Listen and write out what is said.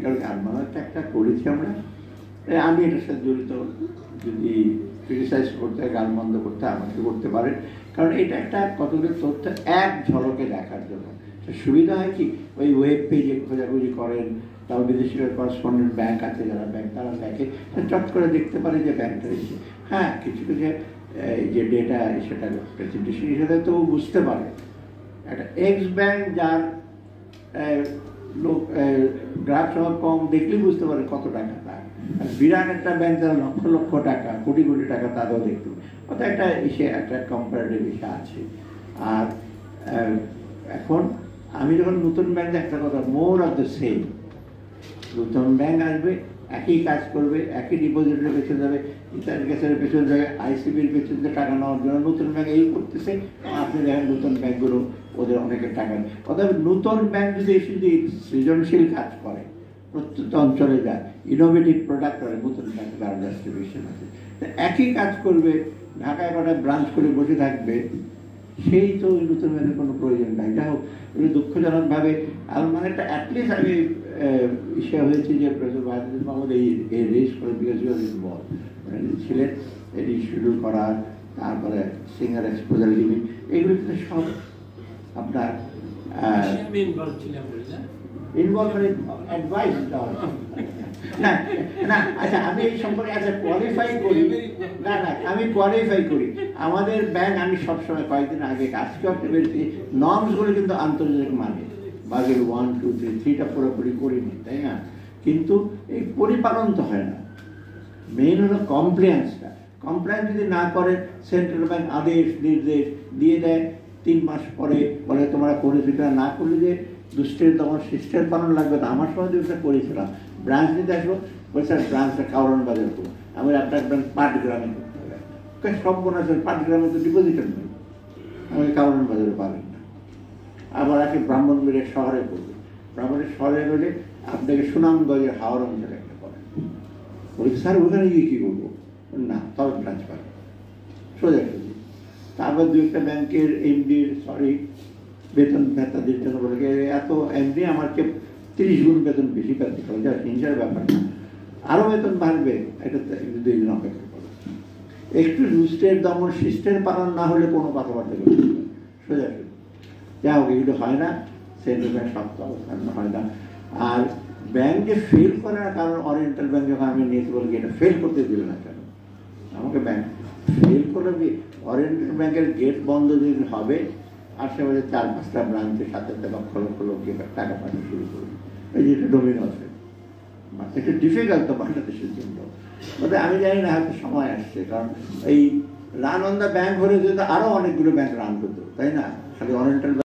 কারণ গালমন্দটা একটা করেছি আমরা, আমি এটার সাথে জড়িত। যদি ক্রিটিসাইজ করতে হয়, গালমন্দ করতে আমাকে করতে পারেন, কারণ এটা একটা কতগুলো তথ্য এক ঝলকে দেখার জন্য। সুবিধা হয় কি, ওই ওয়েব পেজে খোঁজাখুঁজি করেন, তাও বিদেশি করেসপন্ডেন্ট ব্যাংক আছে যারা ব্যাংক, তারা ব্যাংকে চট করে দেখতে পারে যে ব্যাংকটা এসে, হ্যাঁ কিছু কিছু যে ডেটা সেটা প্রেজেন্টেশন হিসেবে তো বুঝতে পারে। একটা এক্স ব্যাংক যার লোক গ্রাহক সংখ্যা কম, দেখলেই বুঝতে পারে কত টাকা তার। আর বিরাট একটা ব্যাংক যারা লক্ষ লক্ষ টাকা, কোটি কোটি টাকা, তারাও দেখতে পারে। অর্থাৎ একটা এসে একটা কম্পারেটিভ এসে আছে। আর এখন আমি যখন নতুন ব্যাংক, একটা কথা, মোর অফ দ্য সেম। নতুন ব্যাংক আসবে, একই কাজ করবে, একই ডিপোজিটের পেছনে যাবে, ইত্যাদি কেসের পেছনে যাবে, আইসিবির পেছনে টাকা নেওয়ার জন্য নতুন ব্যাংক এই করতেছে। আপনি দেখেন নতুন ব্যাংকগুলো ওদের অনেকের টাকা নেই। অর্থাৎ নতুন ব্যাংক যদি এসে যদি সৃজনশীল কাজ করে, প্রত্যেকটা অঞ্চলে যায়, ইনোভেটিভ প্রোডাক্ট করে, নতুন ব্যাংক তার ডিস্ট্রিবিউশন আছে, একই কাজ করবে, ঢাকায় কটা ব্রাঞ্চ করে বসে থাকবে, সেই তো নতুন ব্যাংকের কোনো প্রয়োজন নাই। যাই হোক, দুঃখজনকভাবে মানে একটা অ্যাটলিস্ট আমি ইসে হয়েছে যে প্রফেসর ওয়াহিদুল মাহমুদ এই রেস করে, বিকজ বল মানে ছিলেন এটি শিডিউল করার, তারপরে সিঙ্গার এক্সপোজার লিমিট, এগুলো কিন্তু সব আপনার ইনভলভমেন্ট অ্যাডভাইস দেওয়া। না না, আচ্ছা আমি এই সম্পর্কে কোয়ালিফাই করি, না না আমি কোয়ালিফাই করি। আমাদের ব্যাংক, আমি সবসময় কয়েকদিন আগে আজকে পেরেছি, নর্মসগুলো কিন্তু আন্তর্জাতিক মানে, বাগের 1, 2, 3, 3টা পুরোপুরি করিনি, তাই না? কিন্তু এই পরিপালন তো হয় না। মেইন হলো কমপ্লায়েন্সটা। কমপ্লায়েন্স যদি না করে, সেন্ট্রাল ব্যাংক আদেশ নির্দেশ দিয়ে দেয়, 3 মাস পরে বলে তোমরা করেছো, না করলে যে দুষ্টের তখন সিস্টেম পালন লাগবে না। আমার সময় যেটা করেছিলাম, ব্রাঞ্চ নিতে আসবো, বলছে স্যার ব্রাঞ্চটা কাউরন বাজার করবো, আমি আপনার ব্রাঞ্চ পাটগ্রামে করতে হবে। সব মনে আছে, পাটগ্রামে তো ডিপোজিটার নেই, আমি কাউরন বাজারে পাবেন না। আবার আগে ব্রাহ্মণবাড়িয়া শহরে করবে, ব্রাহ্মণের শহরে হলে আপনাকে সুনামগঞ্জের হাওড় অঞ্চলে একটা করেন, বলছি স্যার ওখানে গিয়ে কী করবো, না তবে ব্রাঞ্চ পাবেন সোজা সোজা। তারপর 2-একটা ব্যাংকের এমডির বেতন ভাতা দিতে বলে, এত এমডি আমাকে 30 গুণ বেতন বেশি পেতে হবে, যা হিংসার ব্যাপার না, আরও বেতন বাড়বে, এটা 2 দিন অপেক্ষা করো। একটু রুস্টের দমন সিস্টেম পালন না হলে কোনো কথাবার্তা করতে সোজা সোজা। যা হোক, এগুলো হয় না, সেন্ট্রাল ব্যাংক শক্ত অবস্থান হয় না। আর ব্যাংক যে ফেল করার কারণ, অরিয়েন্টাল ব্যাংক যখন আমি নিয়েছি বলি এটা ফেল করতে দিল না কেন, আমাকে ব্যাংক ফেল করবে। অরিয়েন্টাল ব্যাংকের গেট বন্ধ যদি হবে, আশেপাশে 4-5টা ব্রাঞ্চে 7-8 লক্ষ লক্ষ লোক টাকা পাঠানো শুরু করবে, এই যেটা ডোমিনো আছে, একটু ডিফিকাল্ট তো বাংলাদেশের জন্য। তবে আমি জানি না, হয়তো সময় আসছে, কারণ এই রান অন দ্য ব্যাংক হলে যেহেতু আরো অনেকগুলো ব্যাংক রান করতো, তাই না? খালি অরিয়েন্টাল